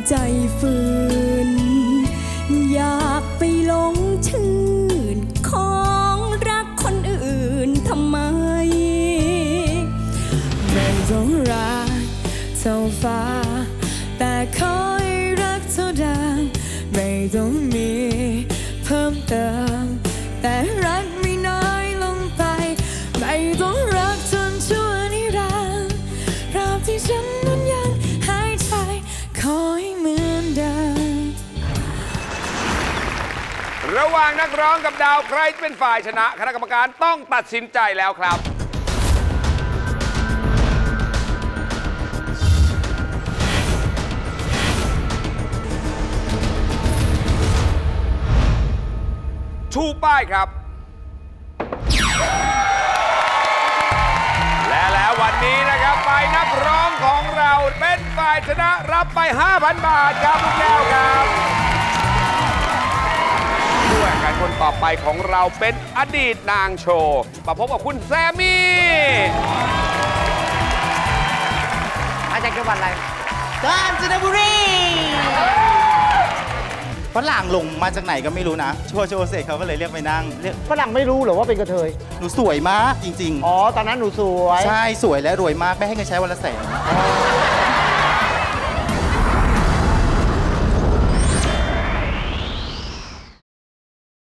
ใจฝืนอยากไปหลงชื่นของรักคนอื่นทำไมไม่ต้องรักเท่าฟ้าแต่คอยรักเท่าดังไม่ต้องมีเพิ่มเติมแต่รักไม่น้อยลงไปไม่ต้องรักจนชั่วนิรันดร์ราวที่ฉันนั้นยังหายใจขอให้เหมือนเดิมระหว่างนักร้องกับดาวใครเป็นฝ่ายชนะคณะกรรมการต้องตัดสินใจแล้วครับชูป้ายครับและแล้ววันนี้นะครับฝ่ายนักร้องของเราเป็นฝ่ายชนะรับไป 5,000 บาทครับลูกแก้วครับผู้แข่งขันคนต่อไปของเราเป็นอดีตนางโชว์มาพบกับคุณแซมมี่มาจากจังหวัดอะไรกาญจนบุรีฝรั่งลงมาจากไหนก็ไม่รู้นะโชว์เสร็จเขาก็เลยเรียกไปนั่งฝรั่งไม่รู้หรอว่าเป็นกระเทยหนูสวยมากจริงๆอ๋อตอนนั้นหนูสวยใช่สวยและรวยมากไม่ให้เงินใช้วันละ100,000